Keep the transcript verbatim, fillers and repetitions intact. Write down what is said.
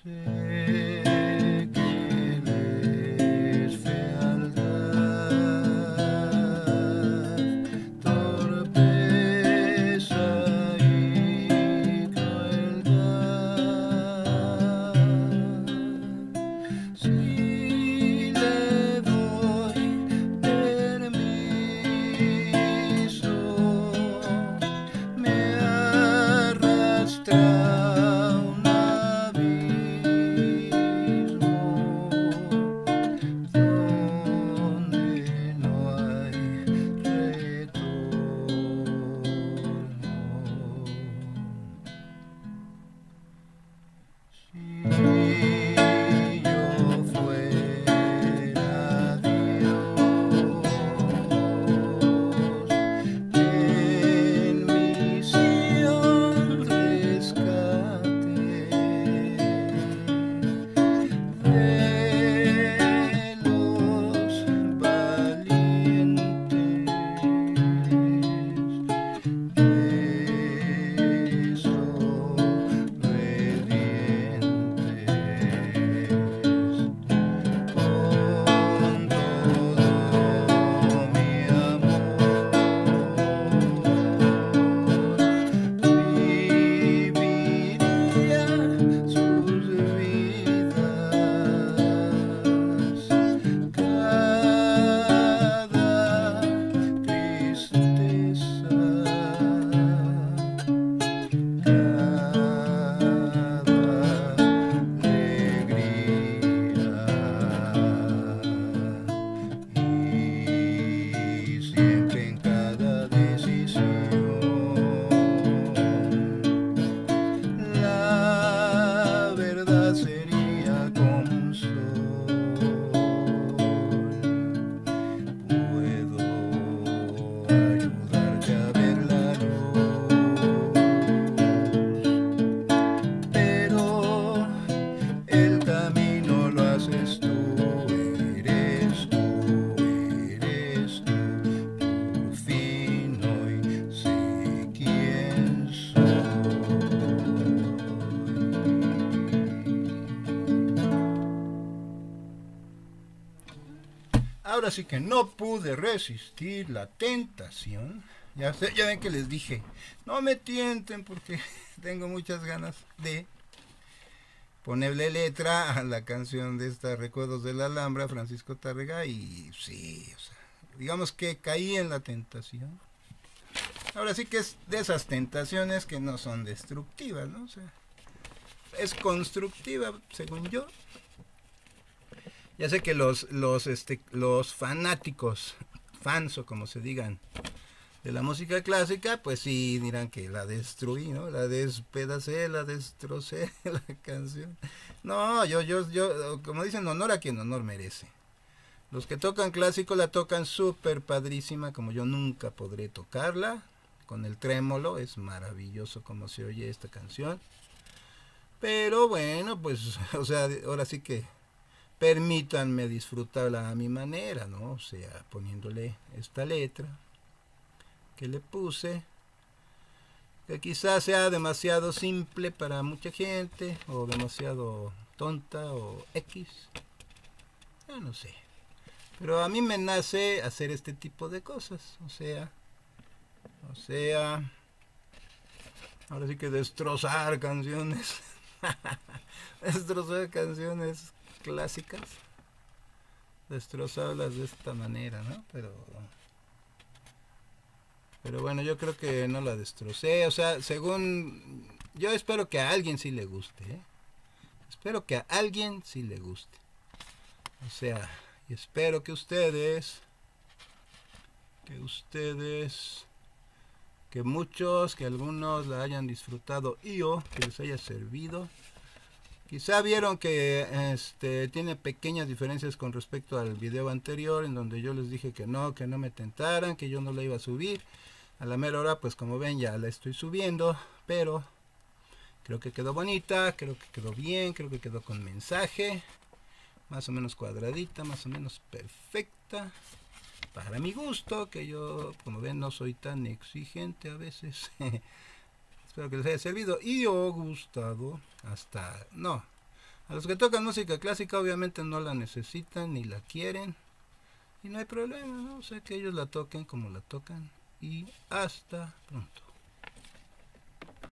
Ahora sí que no pude resistir la tentación. Ya, sé, ya ven que les dije, no me tienten porque tengo muchas ganas de ponerle letra a la canción de esta Recuerdos de la Alhambra, Francisco Tárrega, y sí, o sea, digamos que caí en la tentación. Ahora sí que es de esas tentaciones que no son destructivas, ¿no? O sea, es constructiva, según yo. Ya sé que los, los, este, los fanáticos, fans o como se digan, de la música clásica, pues sí dirán que la destruí, ¿no? La despedacé, la destrocé, la canción. No, yo, yo, yo, como dicen, honor a quien honor merece. Los que tocan clásico la tocan súper padrísima, como yo nunca podré tocarla. Con el trémolo, es maravilloso como se oye esta canción. Pero bueno, pues, o sea, ahora sí que permítanme disfrutarla a mi manera, ¿no? O sea, poniéndole esta letra que le puse, que quizás sea demasiado simple para mucha gente, o demasiado tonta, o X, yo no sé. Pero a mí me nace hacer este tipo de cosas, o sea, o sea, ahora sí que destrozar canciones, destrozar canciones clásicas, destrozarlas de esta manera, ¿no? Pero, pero bueno, yo creo que no la destrocé, o sea, según, yo espero que a alguien sí le guste, ¿eh? Espero que a alguien sí le guste, o sea, y espero que ustedes, que ustedes, que muchos, que algunos la hayan disfrutado y o que les haya servido. Quizá vieron que este tiene pequeñas diferencias con respecto al video anterior, en donde yo les dije que no, que no me tentaran, que yo no la iba a subir. A la mera hora, pues como ven, ya la estoy subiendo, pero creo que quedó bonita, creo que quedó bien, creo que quedó con mensaje, más o menos cuadradita, más o menos perfecta, para mi gusto, que yo, como ven, no soy tan exigente a veces. Espero que les haya servido y o gustado. Hasta, no, A los que tocan música clásica obviamente no la necesitan ni la quieren. Y no hay problema, ¿no? O sea, que ellos la toquen como la tocan. Y hasta pronto.